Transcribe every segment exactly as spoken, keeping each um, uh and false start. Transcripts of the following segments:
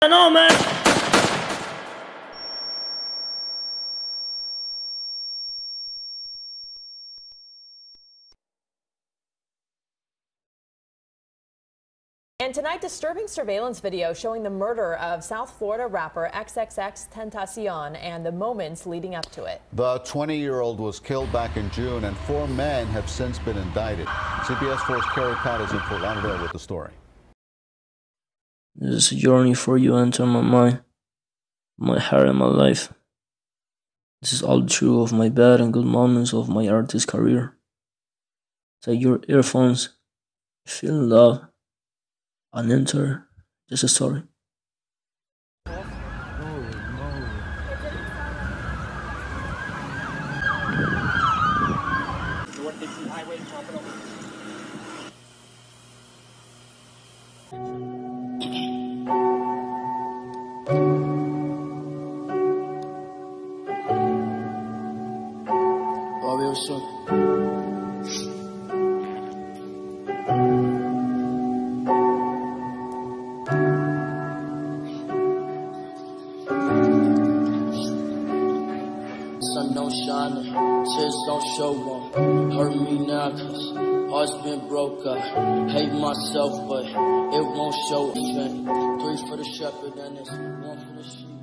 No, man. And tonight, disturbing surveillance video showing the murder of South Florida rapper X X X Tentacion and the moments leading up to it. The twenty-year-old was killed back in June, and four men have since been indicted. C B S four's Carrie Cott is in Fort Lauderdale with the story. This is a journey for you to enter my mind, my heart, and my life. This is all true of my bad and good moments of my artist career. Take your earphones, feel love, and enter just a story. Sun don't shine, tears don't show one. Hurt me now, cause heart's been broke. I hate myself, but it won't show. Spent three for the shepherd and it's one for the sheep.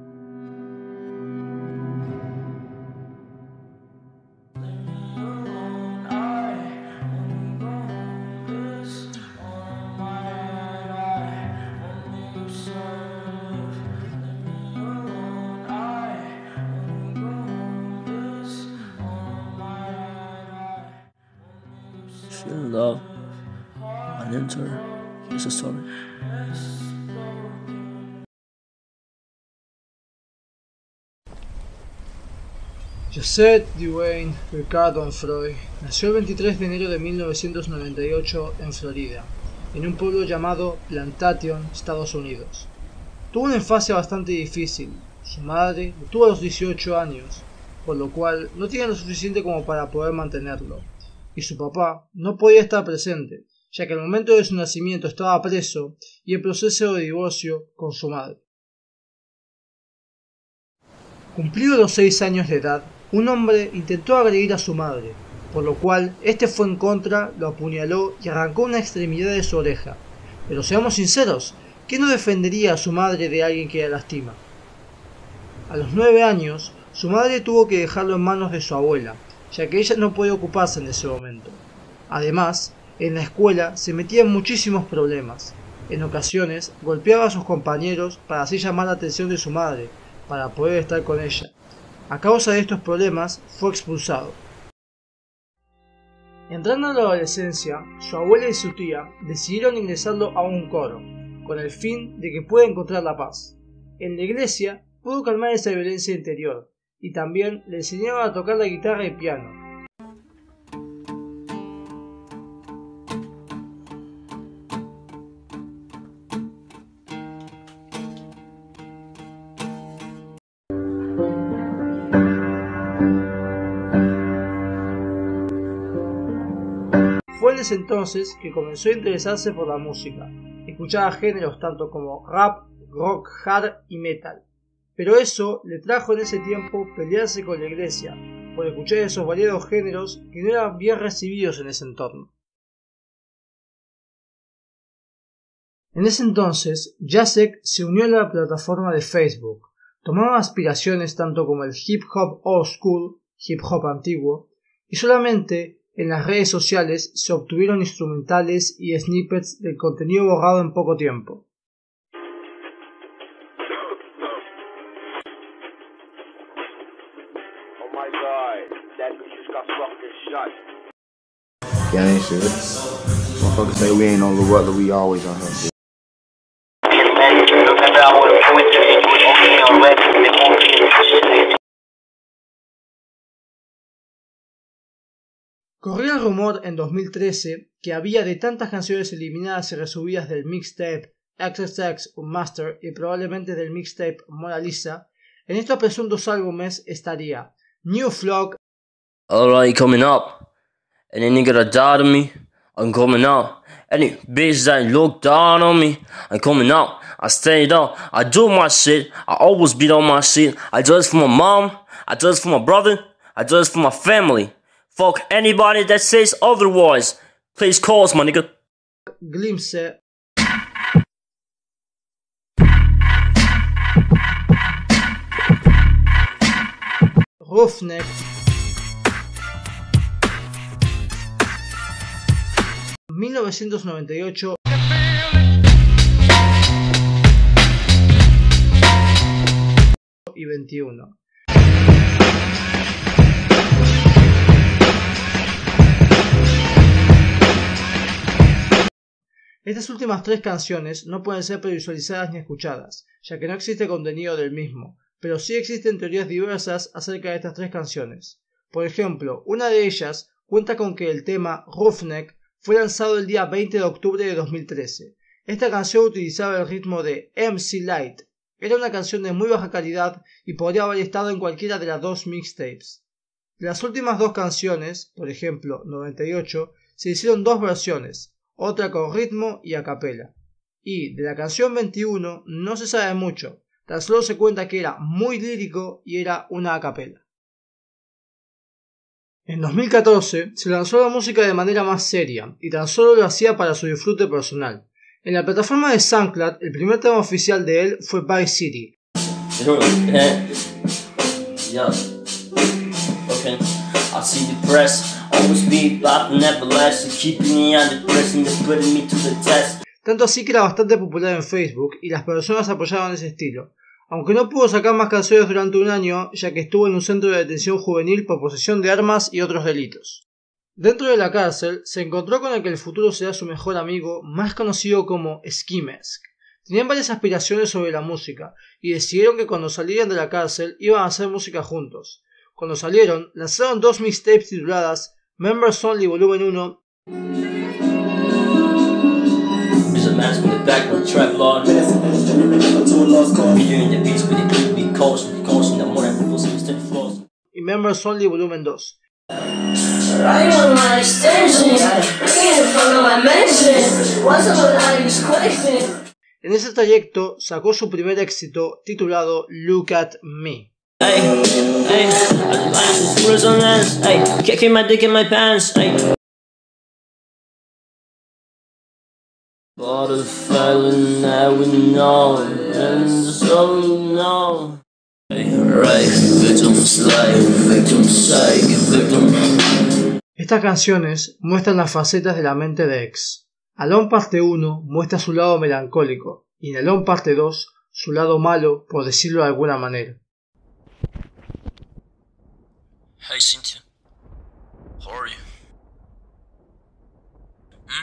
Feel love and enter just a story. Josette Dwayne Ricardo Freud nació el veintitrés de enero de mil novecientos noventa y ocho en Florida, en un pueblo llamado Plantation, Estados Unidos. Tuvo una infancia bastante difícil. Su madre lo tuvo a los dieciocho años, por lo cual no tenía lo suficiente como para poder mantenerlo, y su papá no podía estar presente, ya que al momento de su nacimiento estaba preso y en proceso de divorcio con su madre. Cumplidos los seis años de edad, un hombre intentó agredir a su madre, por lo cual este fue en contra, lo apuñaló y arrancó una extremidad de su oreja. Pero seamos sinceros, ¿quién no defendería a su madre de alguien que la lastima? A los nueve años, su madre tuvo que dejarlo en manos de su abuela, ya que ella no podía ocuparse en ese momento. Además, en la escuela se metía en muchísimos problemas. En ocasiones golpeaba a sus compañeros para así llamar la atención de su madre, para poder estar con ella. A causa de estos problemas, fue expulsado. Entrando a la adolescencia, su abuela y su tía decidieron ingresarlo a un coro, con el fin de que pueda encontrar la paz. En la iglesia pudo calmar esa violencia interior, y también le enseñaban a tocar la guitarra y piano. Fue en ese entonces que comenzó a interesarse por la música. Escuchaba géneros tanto como rap, rock, hard y metal. Pero eso le trajo en ese tiempo pelearse con la iglesia, por escuchar esos variados géneros que no eran bien recibidos en ese entorno. En ese entonces, Jacek se unió a la plataforma de Facebook. Tomaba aspiraciones tanto como el hip hop old school, hip hop antiguo, y solamente en las redes sociales se obtuvieron instrumentales y snippets del contenido borrado en poco tiempo. Yeah, ain't shit. Motherfuckers say we ain't on the weather, we always on her shit. Corrió el rumor en dos mil trece que había de tantas canciones eliminadas y resubidas del mixtape X X X Unmastered y probablemente del mixtape Mona Lisa, en estos presuntos álbumes estaría New Flock, Alright, coming up. And then you gotta die to me. I'm coming out. Any bitch that look down on me, I'm coming out. I stayed up, I do my shit, I always beat on my shit. I do this for my mom, I do this for my brother, I do this for my family. Fuck anybody that says otherwise. Please call us, my nigga. Glimpse. Roughneck. mil novecientos noventa y ocho. Y veintiuno. Estas últimas tres canciones no pueden ser previsualizadas ni escuchadas, ya que no existe contenido del mismo, pero sí existen teorías diversas acerca de estas tres canciones. Por ejemplo, una de ellas cuenta con que el tema Roughneck fue lanzado el día veinte de octubre de dos mil trece. Esta canción utilizaba el ritmo de M C Light. Era una canción de muy baja calidad y podría haber estado en cualquiera de las dos mixtapes. De las últimas dos canciones, por ejemplo noventa y ocho, se hicieron dos versiones, otra con ritmo y a capela. Y de la canción veintiuno no se sabe mucho, tan solo se cuenta que era muy lírico y era una a capela. En dos mil catorce se lanzó la música de manera más seria y tan solo lo hacía para su disfrute personal. En la plataforma de SoundCloud, el primer tema oficial de él fue Vice City. Tanto así que era bastante popular en Facebook y las personas apoyaban ese estilo, aunque no pudo sacar más canciones durante un año ya que estuvo en un centro de detención juvenil por posesión de armas y otros delitos. Dentro de la cárcel se encontró con el que el futuro será su mejor amigo, más conocido como Ski Mask. Tenían varias aspiraciones sobre la música y decidieron que cuando salieran de la cárcel iban a hacer música juntos. Cuando salieron, lanzaron dos mixtapes tituladas Members Only Volumen uno y Members Only Volumen dos. En ese trayecto sacó su primer éxito titulado Look at Me. Hey, hey, hey, kicking my dick in my pants, hey. But a felon I would know, and so know. Hey, right, victim slave, victim psych, victim. Estas canciones muestran las facetas de la mente de X. Alone parte uno muestra su lado melancólico, y en Alone parte dos su lado malo, por decirlo de alguna manera. Hey Cynthia, how are you? Hmm?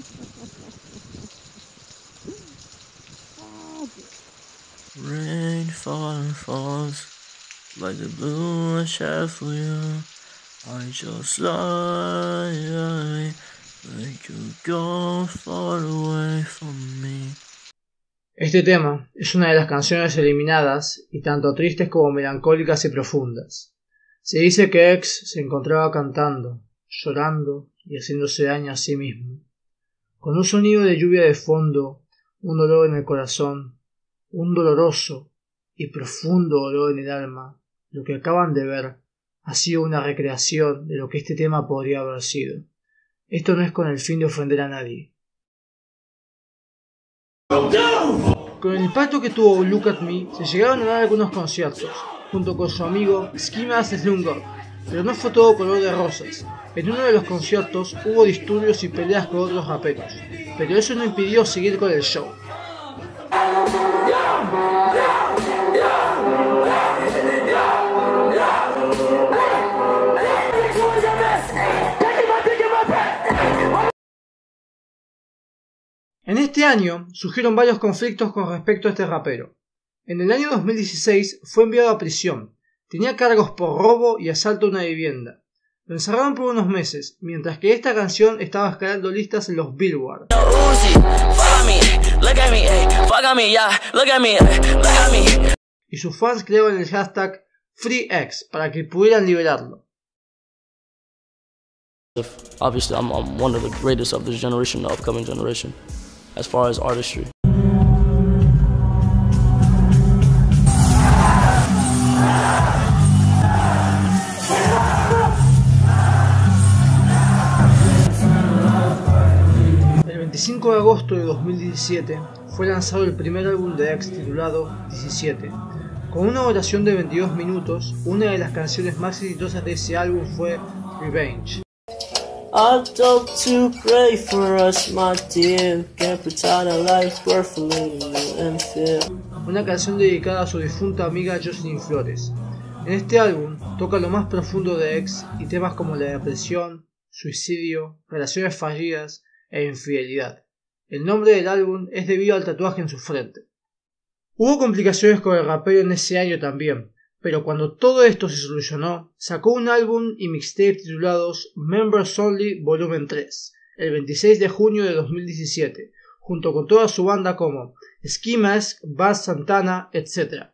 Rain falling falls like the blue shaft wheel. I just lie, make you go far away from me. Este tema es una de las canciones eliminadas y tanto tristes como melancólicas y profundas. Se dice que X se encontraba cantando, llorando y haciéndose daño a sí mismo. Con un sonido de lluvia de fondo, un dolor en el corazón, un doloroso y profundo dolor en el alma, lo que acaban de ver ha sido una recreación de lo que este tema podría haber sido. Esto no es con el fin de ofender a nadie. Con el impacto que tuvo Look at Me, se llegaron a dar algunos conciertos, junto con su amigo Ski Mask Slumdog, pero no fue todo color de rosas. En uno de los conciertos hubo disturbios y peleas con otros raperos, pero eso no impidió seguir con el show. En este año surgieron varios conflictos con respecto a este rapero. En el año dos mil dieciséis fue enviado a prisión. Tenía cargos por robo y asalto a una vivienda. Lo encerraron por unos meses, mientras que esta canción estaba escalando listas en los Billboard. Y sus fans crearon el hashtag FreeX para que pudieran liberarlo. Obviously, I'm, I'm one of the greatest of this generation, the upcoming generation, as far as artistry. El veinticinco de agosto de dos mil diecisiete fue lanzado el primer álbum de X titulado diecisiete. Con una duración de veintidós minutos, una de las canciones más exitosas de ese álbum fue Revenge. I hope to pray for us, my dear. Can't pretend our life's worth living in fear. Una canción dedicada a su difunta amiga Jocelyn Flores. En este álbum toca lo más profundo de X y temas como la depresión, suicidio, relaciones fallidas e infidelidad. El nombre del álbum es debido al tatuaje en su frente. Hubo complicaciones con el rapero en ese año también, pero cuando todo esto se solucionó, sacó un álbum y mixtape titulados Members Only Volumen tres, el veintiséis de junio de dos mil diecisiete, junto con toda su banda como Ski Mask, Bad Santana, etcétera.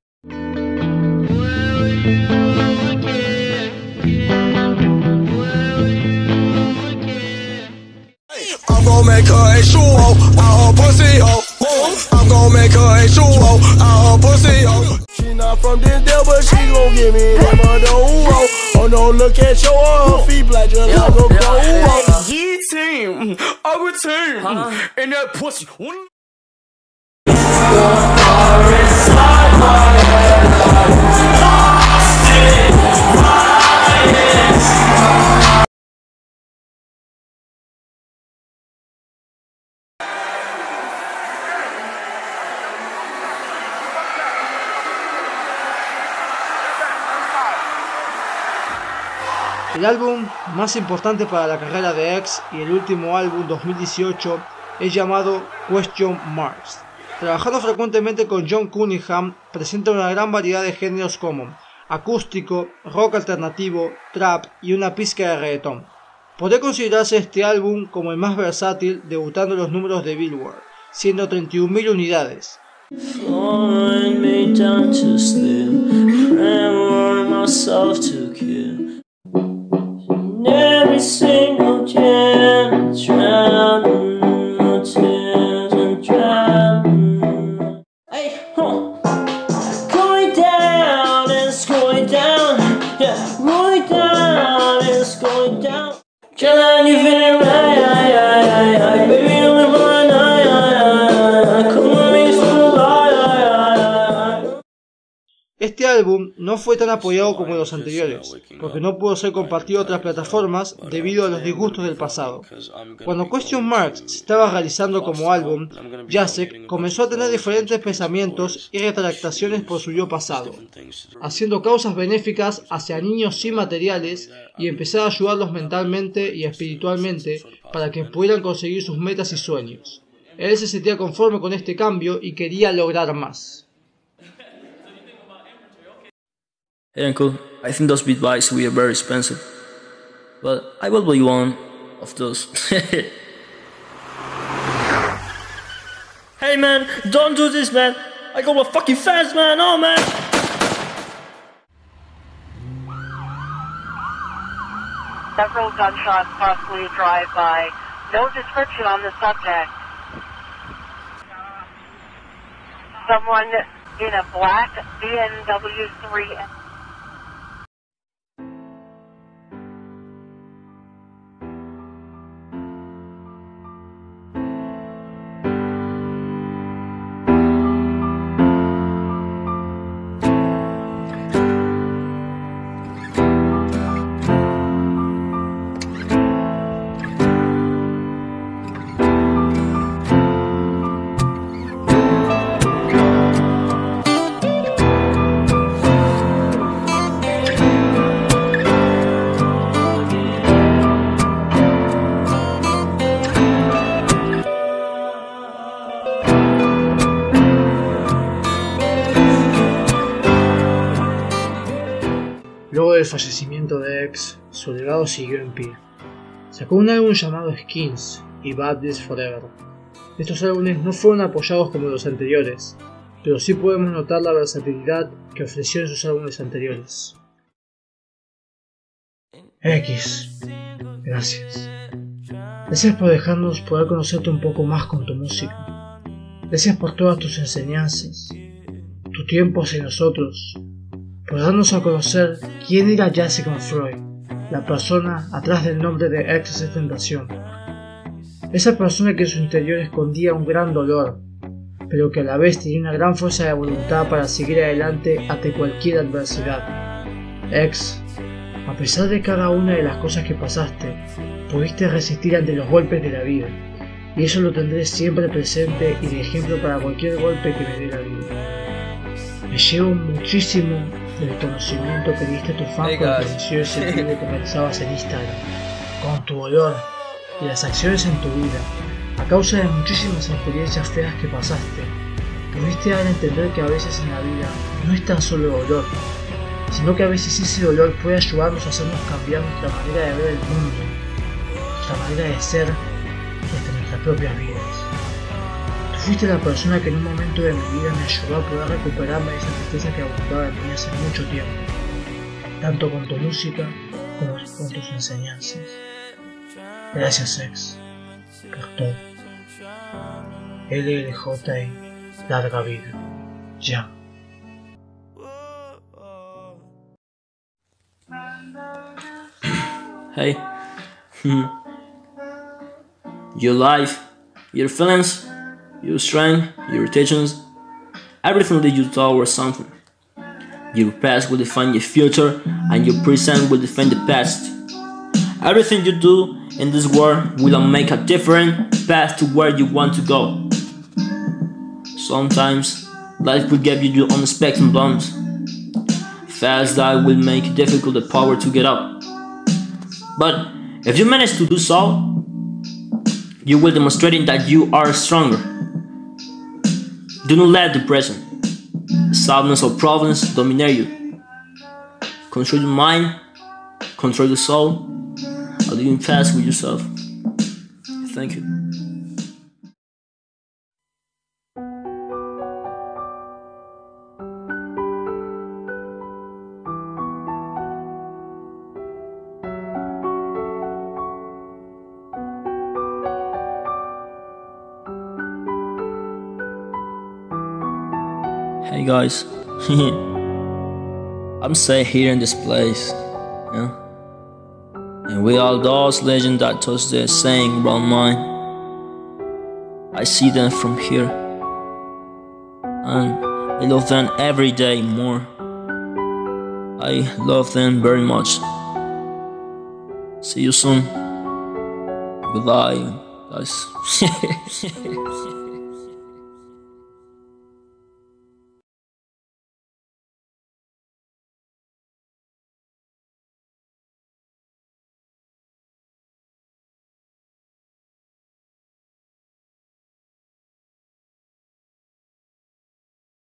I'm gon' make her a shoe hoe, out her pussy hoe. I'm gon' make her a shoe hoe, out her pussy hoe. She not from this deal, but she gon' give me that mother hoe. Oh no, look at your her feet black just like a gold. Yeah, team, our team, and that pussy. El álbum más importante para la carrera de X y el último álbum dos mil dieciocho es llamado Question Marks. Trabajando frecuentemente con John Cunningham, presenta una gran variedad de géneros como acústico, rock alternativo, trap y una pizca de reggaetón. Podría considerarse este álbum como el más versátil, debutando en los números de Billboard, siendo treinta y un mil unidades. Every single chance, drowning my tears and drowning. Hey, huh. Going down, it's going down. Yeah, going down, it's going down. Can you feel it right? Baby, don't live on night. Come on, me so high. Este álbum no fue tan apoyado como los anteriores, porque no pudo ser compartido a otras plataformas debido a los disgustos del pasado. Cuando Question Marks se estaba realizando como álbum, Jacek comenzó a tener diferentes pensamientos y retractaciones por su yo pasado, haciendo causas benéficas hacia niños sin materiales y empezar a ayudarlos mentalmente y espiritualmente para que pudieran conseguir sus metas y sueños. Él se sentía conforme con este cambio y quería lograr más. Hey uncle, I think those beat bikes will be very expensive, but I will buy one of those. Hey man, don't do this man, I got my fucking fans man, oh man! Several gunshots, possibly drive-by. No description on the subject. Someone in a black B M W three. Luego del fallecimiento de X, su legado siguió en pie. Sacó un álbum llamado Skins y Bad This Forever. Estos álbumes no fueron apoyados como los anteriores, pero sí podemos notar la versatilidad que ofreció en sus álbumes anteriores. X. Gracias. Gracias por dejarnos poder conocerte un poco más con tu música. Gracias por todas tus enseñanzas, tu tiempo hacia nosotros, por darnos a conocer quién era Jazzy Freud, la persona atrás del nombre de XXXTentacion. Esa persona que en su interior escondía un gran dolor, pero que a la vez tenía una gran fuerza de voluntad para seguir adelante ante cualquier adversidad. X, a pesar de cada una de las cosas que pasaste, pudiste resistir ante los golpes de la vida, y eso lo tendré siempre presente y de ejemplo para cualquier golpe que me dé la vida. Me llevo muchísimo del conocimiento que diste a tu fan Hey con la guys. transmisión ese video que realizabas en Instagram, con tu dolor y las acciones en tu vida. A causa de muchísimas experiencias feas que pasaste, pudiste dar a entender que a veces en la vida no es tan solo dolor, sino que a veces ese dolor puede ayudarnos a hacernos cambiar nuestra manera de ver el mundo, nuestra manera de ser desde nuestras propias vidas. Tú fuiste la persona que en un momento de mi vida me ayudó a poder recuperarme de esa tristeza que abundaba en mí hace mucho tiempo, tanto con tu música como con tus enseñanzas. Gracias, X, por todo. L L J I, larga vida. Ya. Hey. Your life, your feelings, your strength, your irritations, everything that you thought was something. Your past will define your future, and your present will define the past. Everything you do in this world will make a different path to where you want to go. Sometimes life will give you your unexpected bumps. Fast that will make it difficult the power to get up. But if you manage to do so, you will demonstrate that you are stronger. Do not let depression, sadness or problems dominate you. Control your mind, control your soul, and live in peace with yourself. Thank you. Hey guys, I'm staying here in this place, yeah? And with all those legends that touch the saying around mine, I see them from here, and I love them every day more. I love them very much. See you soon. Goodbye, guys.